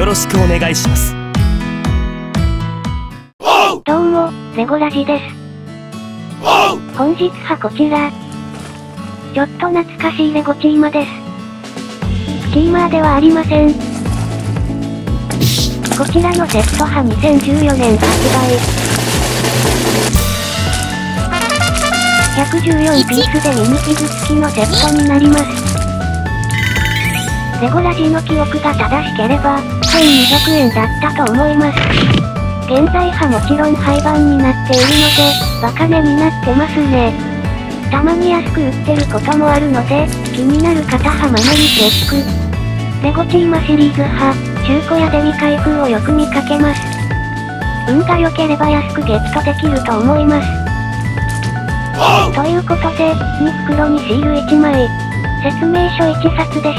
よろしくお願いします。 どうも、レゴラジです。本日はこちら。ちょっと懐かしいレゴチーマです。スチーマーではありません。こちらのセットは2014年発売。114ピースでミニフィグ付きのセットになります。レゴラジの記憶が正しければ、1200円だったと思います。現在はもちろん廃盤になっているので、バカ値になってますね。たまに安く売ってることもあるので、気になる方はまめにチェック。レゴチーマシリーズ派、中古屋で未開封をよく見かけます。運が良ければ安くゲットできると思います。ということで、2袋にシール1枚、説明書1冊でした。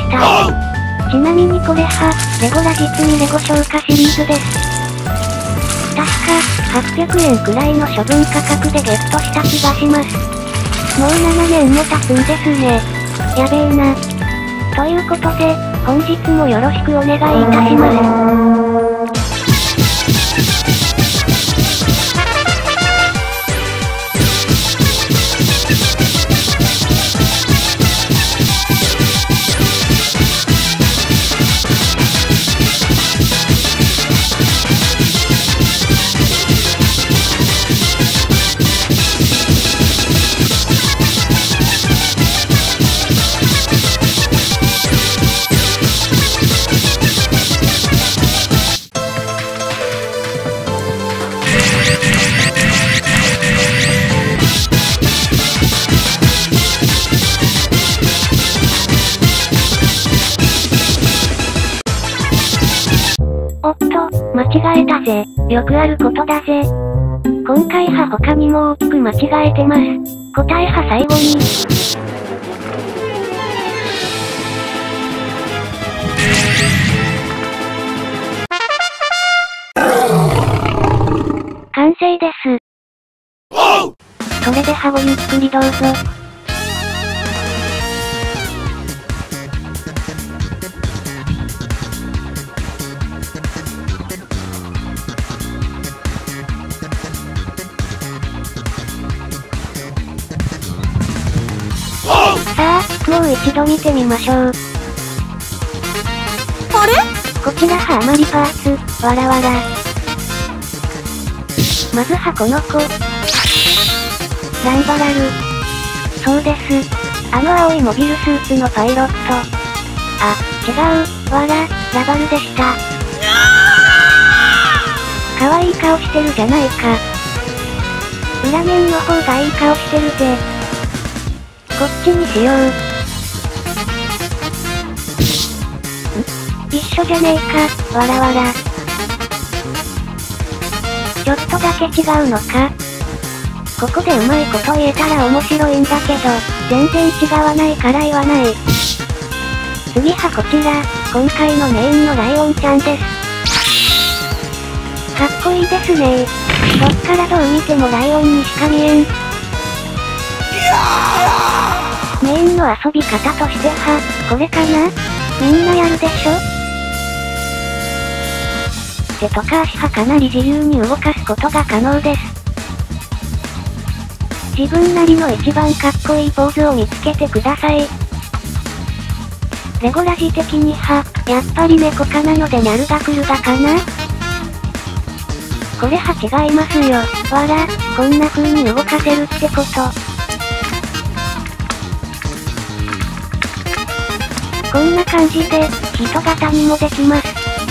ちなみにこれは、レゴラ実にレゴ消化シリーズです。確か、800円くらいの処分価格でゲットした気がします。もう7年も経つんですね。やべえな。ということで、本日もよろしくお願いいたします。おっと、間違えたぜ。よくあることだぜ。今回は他にも大きく間違えてます。答えは最後に。完成です。それではごゆっくりどうぞ。さあ、もう一度見てみましょう。 あれ？ こちらは余りパーツ、わらわら。まずはこの子。ランバラル。そうです。あの青いモビルスーツのパイロット。あ、違う、わら、ラバルでした。かわいい顔してるじゃないか。裏面の方がいい顔してるぜ。こっちにしよう。一緒じゃねえか、わらわら。ちょっとだけ違うのか。ここでうまいこと言えたら面白いんだけど、全然違わないから言わない。次はこちら、今回のメインのライオンちゃんです。かっこいいですね。どっからどう見てもライオンにしか見えん。メインの遊び方としては、これかな？みんなやるでしょ？手とか足はかなり自由に動かすことが可能です。自分なりの一番かっこいいポーズを見つけてください。レゴラジ的には、やっぱり猫科なのでニャルガクルガかな？これは違いますよ。わら、こんな風に動かせるってこと。こんな感じで、人型にもできます。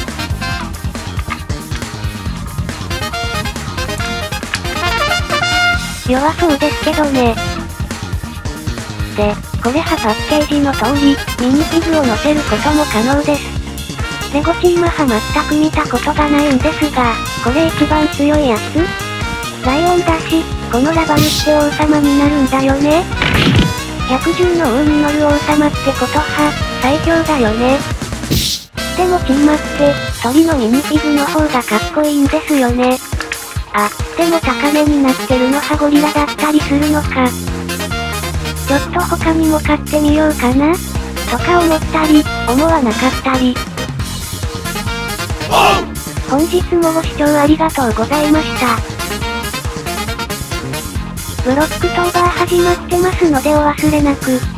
弱そうですけどね。で、これはパッケージの通り、ミニフィグを乗せることも可能です。レゴチーマは全く見たことがないんですが、これ一番強いやつ？ライオンだし、このラバルって王様になるんだよね。110の王に乗る王様ってことは、最強だよね。でもチーマって、鳥のミニフィグの方がかっこいいんですよね。あ、でも高値になってるのはゴリラだったりするのか。ちょっと他にも買ってみようかなとか思ったり、思わなかったり。 本日もご視聴ありがとうございました。ブロックトーバー始まってますのでお忘れなく。